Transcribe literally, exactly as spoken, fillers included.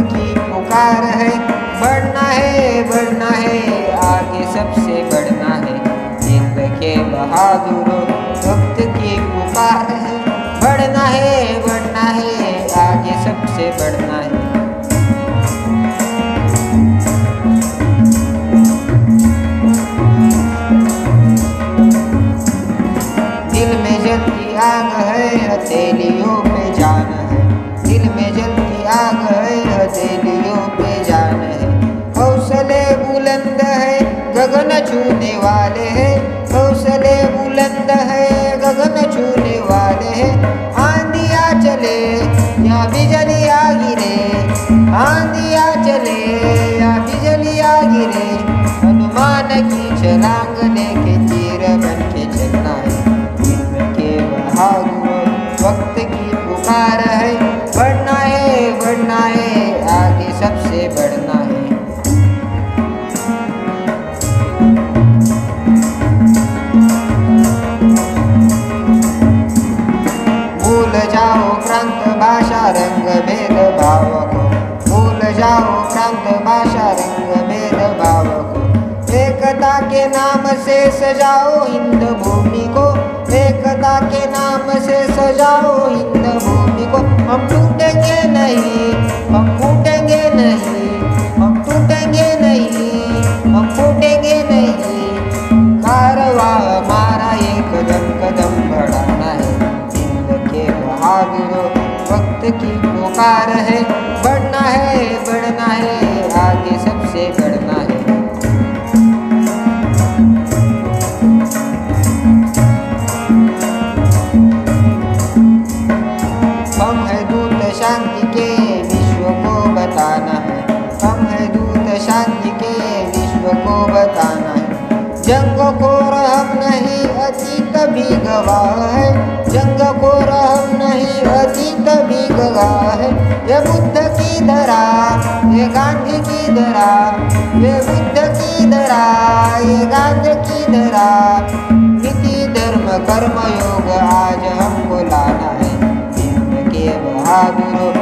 की पुकार है। बढ़ना है बढ़ना है आगे सबसे बढ़ना है, हिंद के बहादुरों वक्त की पुकार है। बढ़ना है बढ़ना है आगे सबसे बढ़ना है। दिल में जलती आग है हथेलियों पे जान है, दिल में जलती आग है हथेलियों पे जान है। हौसले बुलंद है गगन छूने वाले हैं, हौसले बुलंद है गगन छूने वाले हैं। आंधिया चले या बिजलियाँ गिरे, आंधिया चले या बिजलियाँ गिरे, हनुमान की छलांग लेके तीर बन के चलना है। वक्त की पुकार है। बढ़ना है बढ़ना है आगे सबसे बढ़ना है। भूल जाओ प्रांत भाषा रंग भेद भाव को, भूल जाओ प्रांत भाषा रंग भेद भाव को। एकता के नाम से सजाओ हिंद भूमि को, एकता के नाम से सजाओ हिंद भूमि को। हम टूटेंगे नहीं हम फूटेंगे नहीं, हम टूटेंगे नहीं हम फूटेंगे नहीं। कारवां हमारा एक कदम कदम बढ़ाना है, हिंद के बहादुरों वक्त की पुकार है। बढ़ना है बढ़ना है आगे सबसे बढ़ना है। हम है दूत शांति के विश्व को बताना है, हम है दूत शांति के विश्व को बताना है। जंग को रहम नहीं अतीत भी गवाह है, जंग को रहम नहीं अतीत भी गवाह है। ये बुद्ध की धरा ये गांधी की धरा, ये बुद्ध की धरा ये गांधी की धरा। नीति धर्म कर्म योग आज हमको लाना है, बहादुरों